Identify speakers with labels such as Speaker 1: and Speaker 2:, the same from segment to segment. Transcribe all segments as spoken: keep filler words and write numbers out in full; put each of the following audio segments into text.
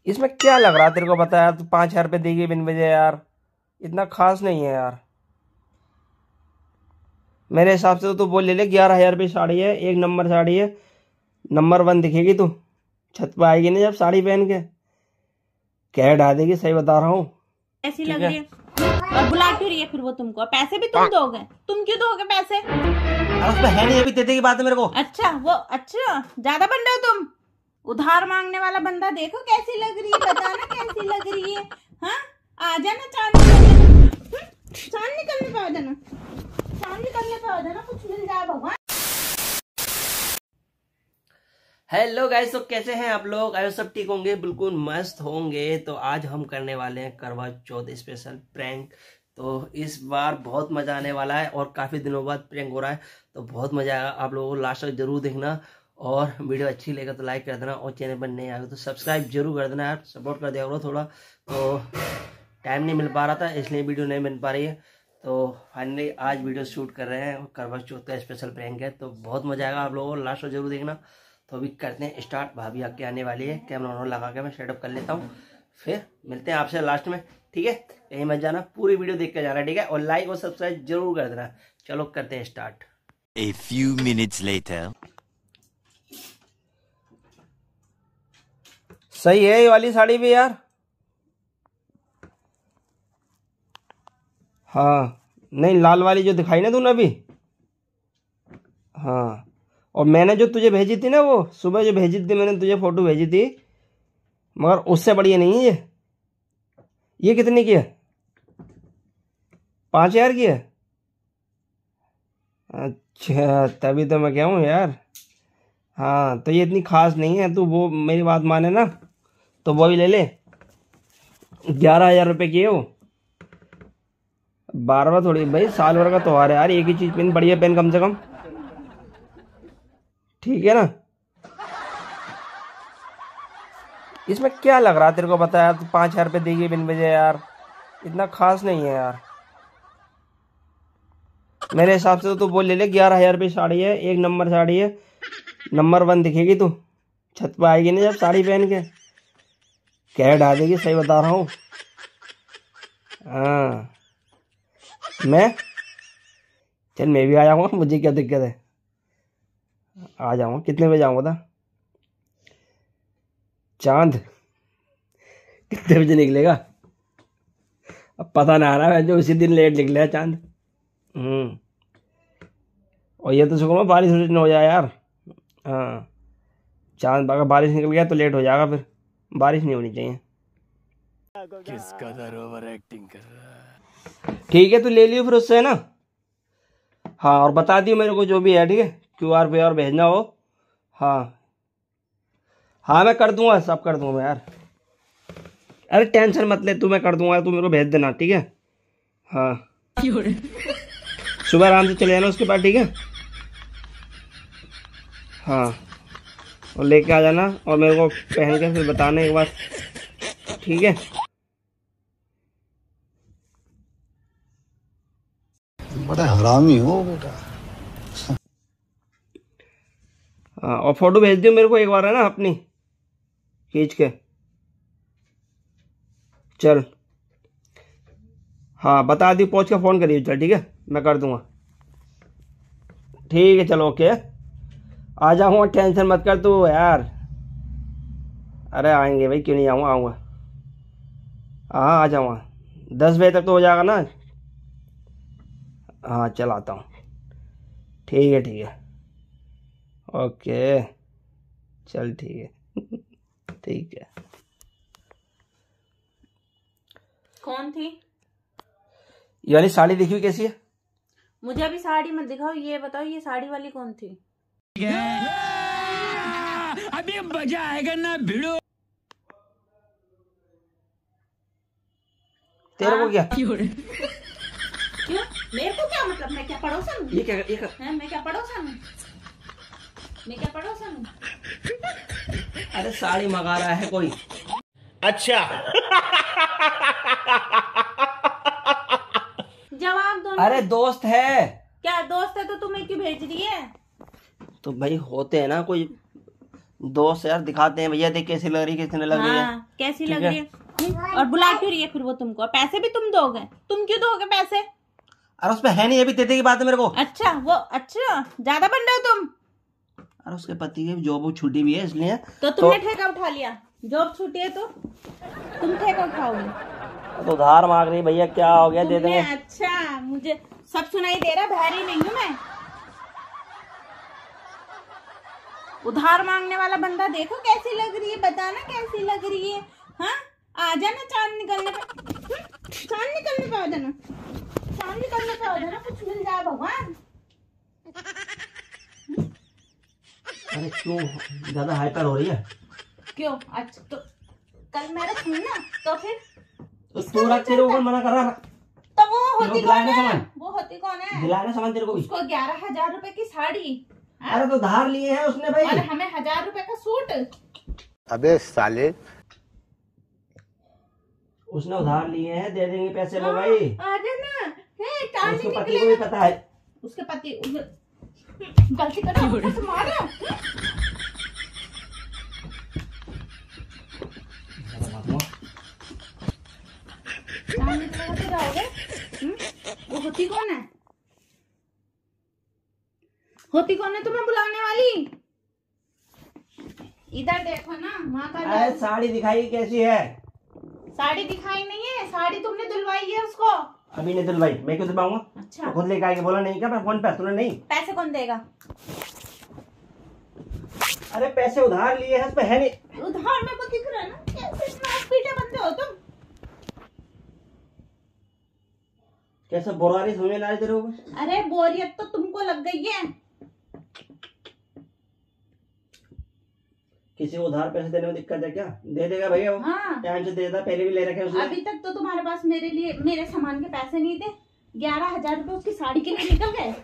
Speaker 1: इसमें क्या लग रहा है तेरे को बता यार। तू पाँच हजार रुपये देगी बिन वजह यार, इतना खास नहीं है यार। मेरे हिसाब से तो तू बोल ले ले ग्यारह हजार रुपये साड़ी है, एक नंबर साड़ी है, नंबर वन दिखेगी तू। छत पे आएगी ना जब साड़ी पहन के, क्या ढा देगी, सही बता रहा हूँ।
Speaker 2: ऐसी लग रही है और बुला क्यों रही है फिर वो तुमको? पैसे भी तुम दोगे? तुम क्यों दोगे पैसे?
Speaker 1: उसमें है नहीं, अभी देने की बात है मेरे को।
Speaker 2: अच्छा वो अच्छा ज्यादा बन रहे हो तुम। उधार मांगने वाला बंदा देखो कैसी लग रही है, बताना कैसी लग रही है। हाँ आ जाना, चांद निकलने चांद निकलने पे आ जाना, चांद निकलने पे आ जाना, कुछ मिल जाए भगवान।
Speaker 1: हेलो गाइस, तो कैसे हैं आप लोग? आयो सब ठीक होंगे, बिल्कुल मस्त होंगे। तो आज हम करने वाले हैं करवा चौथ स्पेशल प्रैंक। तो इस बार बहुत मजा आने वाला है और काफी दिनों बाद प्रैंक हो रहा है, तो बहुत मजा आएगा। आप लोगों को लास्ट तक जरूर देखना और वीडियो अच्छी लगे तो लाइक कर देना और चैनल पर नए आए तो सब्सक्राइब जरूर कर देना यार, सपोर्ट कर दिया करो थोड़ा। तो टाइम नहीं मिल पा रहा था इसलिए वीडियो नहीं मिल पा रही है। तो फाइनली आज वीडियो शूट कर रहे हैं, करवा चौथ का स्पेशल प्रैंक है, तो बहुत मजा आएगा। आप लोगों को लास्ट तक जरूर देखना। तो अभी करते हैं स्टार्ट। भाभी आके आने वाली है, कैमरा लगा के मैं सेटअप कर लेता हूँ, फिर मिलते हैं आपसे लास्ट में। ठीक है, कहीं मत जाना, पूरी वीडियो देख कर जाना। ठीक है, और लाइक और सब्सक्राइब जरूर कर देना। चलो करते हैं start.
Speaker 3: A few minutes later.
Speaker 1: सही है ये वाली साड़ी भी यार। हाँ नहीं, लाल वाली जो दिखाई ना तूने अभी, हाँ। और मैंने जो तुझे भेजी थी ना, वो सुबह जो भेजी थी मैंने तुझे फोटो भेजी थी, मगर उससे बढ़िया नहीं है ये। ये कितने की है? पाँच हजार की है? अच्छा तभी तो मैं क्या हूँ यार। हाँ तो ये इतनी खास नहीं है, तू वो मेरी बात माने ना तो वो ही ले ले। ग्यारह हजार रुपये की है वो। बार बार थोड़ी भाई, साल भर का त्योहार है यार, एक ही चीज पहन, बढ़िया पहन कम से कम। ठीक है ना। इसमें क्या लग रहा है तेरे को बता यार। तू पाँच हजार रुपये देगी बिन वजह यार, इतना खास नहीं है यार। मेरे हिसाब से तो तू बोल ले ले ग्यारह हजार रुपये साड़ी है, एक नंबर साड़ी है, नंबर वन दिखेगी तू। छत पे आएगी ना जब साड़ी पहन के, क्या ढा देगी, सही बता रहा हूँ। हाँ मैं चल मैं भी आ जाऊँगा, मुझे क्या दिक्कत है, आ जाऊँगा। कितने बजे आऊँगा था? चांद कितने बजे निकलेगा? अब पता ना आ रहा है, जो उसी दिन लेट निकले चांद। हम्म और ये तो सुकून बारिश न हो जाए यार। हाँ चांद अगर बारिश निकल गया तो लेट हो जाएगा, फिर बारिश नहीं होनी चाहिए।
Speaker 3: किस कदर ओवर एक्टिंग कर रहा है।
Speaker 1: ठीक है, तू ले लियो फिर उससे, है ना। हाँ और बता दियो मेरे को जो भी है, ठीक है, क्यू आर पे और भेजना हो। हाँ हाँ मैं कर दूंगा, सब कर दूंगा मैं यार। अरे टेंशन मत ले तू, मैं कर दूंगा, तू मेरे को भेज देना, ठीक है। हाँ सुबह आराम से चले जाना उसके पास, ठीक है। हाँ और लेके आ जाना और मेरे को पहन के फिर बताना एक बार, ठीक है।
Speaker 4: बड़ा हरामी हो बेटा।
Speaker 1: हाँ और फोटो भेज दियो मेरे को एक बार, है ना, अपनी खींच के। चल हाँ बता दी, पहुंच के फोन करिए। चल ठीक है, मैं कर दूंगा। ठीक है चलो ओके, आ जाऊंगा, टेंशन मत कर तू यार। अरे आएंगे भाई, क्यों नहीं आऊँगा, आऊँगा। हाँ आ जाऊँगा, दस बजे तक तो हो जाएगा ना। हाँ चल आता हूँ। ठीक है ठीक है ओके, चल ठीक है ठीक है।
Speaker 2: कौन थी
Speaker 1: ये वाली साड़ी देखी हुई कैसी है?
Speaker 2: मुझे अभी साड़ी मत दिखाओ, ये बताओ ये साड़ी वाली कौन थी?
Speaker 3: अभी मजा आएगा ना भिड़ो।
Speaker 1: तेरे को क्या?
Speaker 2: क्यों मेरे को क्या मतलब? मैं क्या पड़ोसन हूँ?
Speaker 1: ये क्या ये क्या?
Speaker 2: है मैं क्या पड़ोसन हूँ? मैं क्या पड़ोसन हूँ?
Speaker 1: अरे साड़ी मंगा रहा है कोई।
Speaker 3: अच्छा
Speaker 2: जवाब दो।
Speaker 1: अरे दोस्त है।
Speaker 2: क्या दोस्त है तो तुम्हें क्यों भेज रही है?
Speaker 1: तो भाई होते हैं ना कोई दोस्त यार दिखाते हैं भैया, देख कैसी लग रही है, कितने लग रही है।
Speaker 2: हाँ, कैसी लग रही है। और बुला क्यों रही है फिर वो तुमको? पैसे भी तुम दोगे? तुम क्यों दोगे पैसे?
Speaker 1: अरे उसमें है नहीं, अभी देते की बात है मेरे को।
Speaker 2: अच्छा वो अच्छा ज्यादा बन रहे हो तुम।
Speaker 1: अरे उसके पति की जॉब छुट्टी भी है इसलिए।
Speaker 2: तो तुमने तो... ठेका उठा लिया। जॉब छुट्टी है तो तुम ठेका उठाओगे।
Speaker 1: तो उधार मांग रही भैया, क्या हो गया, दे देंगे।
Speaker 2: अच्छा मुझे सब सुनाई दे रहा, बहरी नहीं हूँ मैं। उधार मांगने वाला बंदा देखो कैसी लग रही है, बताना कैसी लग रही है। हाँ आ जाना, चांद निकलने पे, चांद निकलने पे आ जाना, चांद निकलने पे आ जाना, कुछ मिल जाए भगवान।
Speaker 1: अरे क्यों ज्यादा हाइपर हो रही है?
Speaker 2: क्यों? अच्छा तो कल मैं रखूँ ना, तो फिर
Speaker 1: तो तू रख, तेरे ऊपर मना कर रहा।
Speaker 2: तो वो होती कौन है? वो होती कौन है?
Speaker 1: दिलाना सामान तेरे को भी। उसको
Speaker 2: ग्यारह हजार रुपए की साड़ी।
Speaker 1: अरे तो धार लिए हैं उसने भाई।
Speaker 2: और हमें हजार रुपए का सूट।
Speaker 3: अबे साले,
Speaker 1: उसने उधार लिए हैं, दे देंगे पैसे में भाई।
Speaker 2: आ जाना,
Speaker 1: उसके पति को भी पता है।
Speaker 2: उसके पति गलती कर रहा है, मारो। वो होती कौन है? होती कौन है तुम्हें बुलाने वाली? इधर देखो ना, माँ का।
Speaker 1: अरे साड़ी दिखाई कैसी है?
Speaker 2: साड़ी दिखाई नहीं है, साड़ी तुमने दिलवाई है उसको।
Speaker 1: अभी नहीं दिलवाई, मैं क्यों दिलवाऊंगा?
Speaker 2: अच्छा
Speaker 1: तो खुद लेकर आके बोला नहीं क्या मैं फोन पे? तूने नहीं।
Speaker 2: पैसे कौन देगा?
Speaker 1: अरे पैसे उधार लिए हैं, है नहीं।
Speaker 2: उधार मेरे को दिख रहा है ना, कैसे इतना पीटे बंदे हो तुम।
Speaker 1: कैसे बोरारी समझ ला रहे तेरे को?
Speaker 2: अरे बोरियत तो तुमको लग गई है।
Speaker 1: किसी को उधार पैसे देने में दिक्कत है क्या? दे देगा भैया वो।
Speaker 2: हाँ।
Speaker 1: टाइम से दे देता, पहले भी ले रखे उसने।
Speaker 2: अभी तक तो तुम्हारे पास मेरे लिए मेरे सामान के पैसे नहीं थे। ग्यारह हजार रुपए उसकी साड़ी के लिए निकल गए।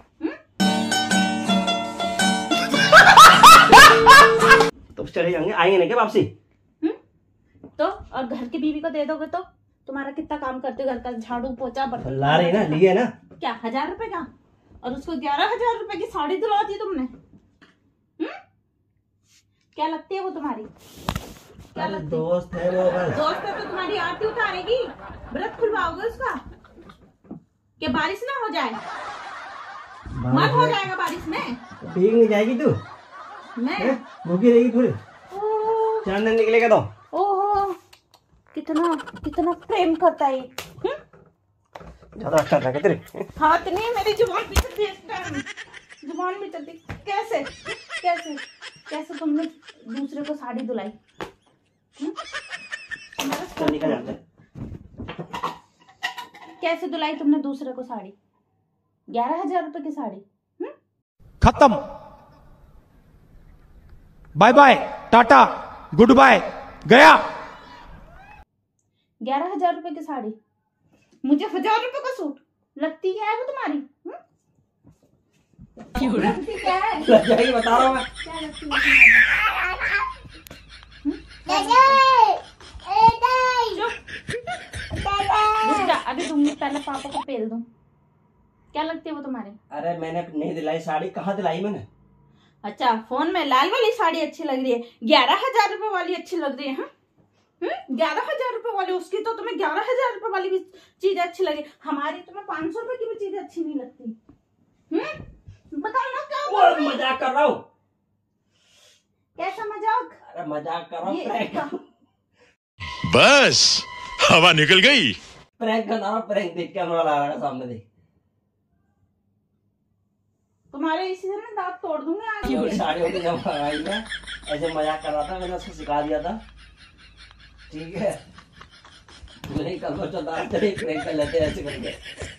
Speaker 1: तो चले जाएंगे, आएंगे ना क्या वापसी?
Speaker 2: तो और घर की बीवी को दे दोगे तो तुम्हारा कितना काम करते, घर का झाड़ू पोछा बर्तन
Speaker 1: ला रही ना, लिए ना।
Speaker 2: क्या हजार रुपए का? और उसको ग्यारह हजार रुपए की साड़ी दिला दी तुमने। हम्म क्या लगती है वो तुम्हारी? क्या लगती?
Speaker 1: दोस्त है वो बस।
Speaker 2: दोस्त है तो तुम्हारी आरती उतारेगी? व्रत खुलवाओगे उसका? कि बारिश ना हो जाए? मत हो जाएगा बारिश में।
Speaker 1: भीग नहीं जाएगी तू?
Speaker 2: मैं
Speaker 1: भूखी रहेगी थोड़ी, चांद दिन निकलेगा तो।
Speaker 2: ओहो कितना कितना प्रेम करता है।
Speaker 1: ज्यादा अच्छा लगा तेरे
Speaker 2: हाथ नहीं, मेरी जुबान भी चलती है, जुबान भी चलती। कैसे कैसे कैसे तुमने दूसरे को साड़ी दुलाई?
Speaker 1: निकल जाते।
Speaker 2: कैसे दुलाई तुमने दूसरे को साड़ी? ग्यारह हजार रुपए की साड़ी।
Speaker 5: खत्म, बाय बाय, टाटा, गुड बाय, गया।
Speaker 2: ग्यारह हजार रुपए की साड़ी, मुझे हजार रुपए का सूट। लगती क्या है वो तुम्हारी? लगती क्या है?
Speaker 1: लग जाएगी, बता रहा हूँ मैं।
Speaker 2: क्या लगती है? अभी दूंगी, पहले पापा को पेल दूं। क्या लगती है वो तुम्हारे? अरे
Speaker 1: मैंने नहीं दिलाई साड़ी, कहाँ दिलाई मैंने?
Speaker 2: अच्छा फोन में लाल वाली साड़ी अच्छी लग रही है, ग्यारह हजार रुपए वाली अच्छी लग रही है। हम्म ग्यारह हजार रुपए वाली, उसकी तो तुम्हें ग्यारह हजार रुपए वाली भी चीज अच्छी लगी, हमारी तुम्हें पाँच सौ रुपए की भी चीज अच्छी नहीं लगती। हम्म बताओ ना क्या?
Speaker 1: मजाक कर रहा हूँ।
Speaker 2: कैसा मजाक?
Speaker 1: अरे मजाक कर रहा हूँ।
Speaker 5: बस हवा निकल गई।
Speaker 1: प्रैंक कर रहा हूँ, प्रैंक देख के हमारा ला रहा सामने देख।
Speaker 2: तुम्हारे इसी से ना दांत तोड़ दूंगी आज।
Speaker 1: साड़ियों की जब आई मैं ऐसे मजाक कर रहा था, मैंने उसको सिखा दिया था, ठीक है? नहीं कल बच्चा दांत प्रैंक कर लेते ऐसे करके,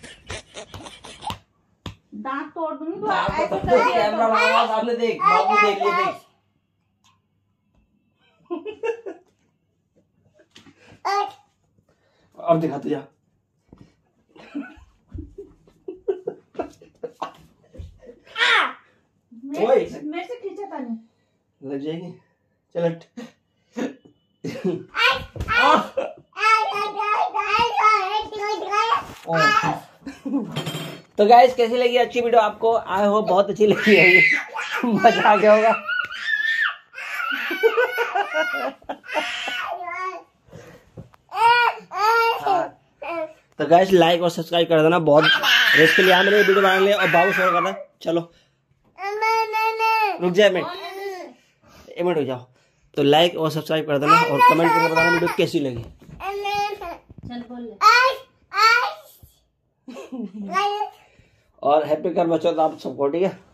Speaker 2: दांत तोड़ दूंगी। तो
Speaker 1: दांत
Speaker 2: ऐसे
Speaker 1: तो
Speaker 2: कर दिया
Speaker 1: कैमरा
Speaker 2: तो।
Speaker 1: लगा सामने देख, बाबू देख लिए देख। अब दिखा तुझा।
Speaker 2: मेरे से खींचा था नहीं।
Speaker 1: लग जाएगी, चल। तो गाइस कैसी लगी अच्छी वीडियो आपको? आए हो बहुत अच्छी लगी है, मजा आ गया होगा। तो गाइस लाइक और सब्सक्राइब कर देना, बहुत रेस्ट के लिए आ मेरे वीडियो बनाने और बाबू शोर करना। चलो रुक जाए मिनट, एक मिनट रुक जाओ। तो लाइक और सब्सक्राइब कर देना और कमेंट करके बताना वीडियो कैसी लगी।
Speaker 2: चल बोल
Speaker 1: और हैप्पी करवा चौथ आप सबको, ठीक है।